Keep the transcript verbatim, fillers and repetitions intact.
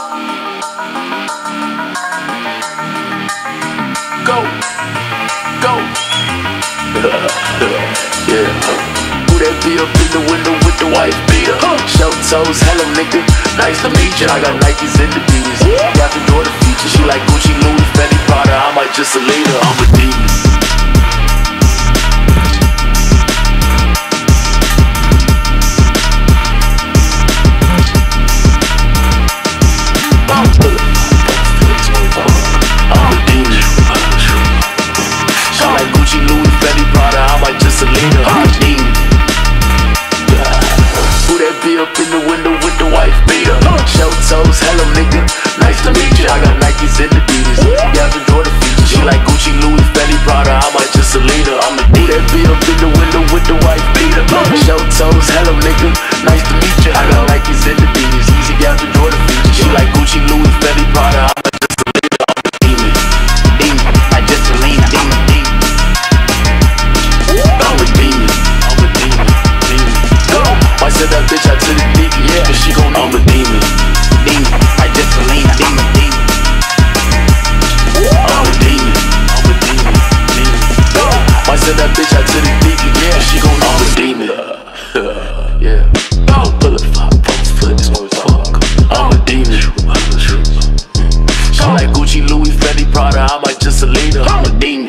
Go, go. Yeah. Who that be up in the window with the white beater? Show toes, hello nigga, nice to meet ya. I got Nikes and the Adidas. Got the daughter feature. She like Gucci, Louis, Fendi, Prada. I might just a leader. I'm a demon. Up in the window with the wife beater. Show toes, hello nigga, nice to meet you. I got Nikes and Adidas. Yeah, the daughter feature. She like Gucci, Louis, Fendi, Prada. I might just a leader. I'm a D that be up in the window with the wife beater. Show toes, hello nigga, nice to meet you. I got Nikes and Adidas. Easy got the daughter feature. She like Gucci, Louis, Fendi, Prada. I might just a leader. I'm a demon, demon. I just a leader. Demon, demon. I'm a demon. I'm a demon, demon. Might send that bitch out to the deacon, yeah, cause she gon' I'm a demon, demon. I just a lean, demon, demon. I'm a demon, I'm a demon, demon. Might send that bitch out to the deacon, yeah, cause she gon' I'm a demon. Yeah. Oh, bullet five, foot, fuck. I'm a demon. She like Gucci, Louis, Fendi, Prada. I might just a leader. I'm a demon.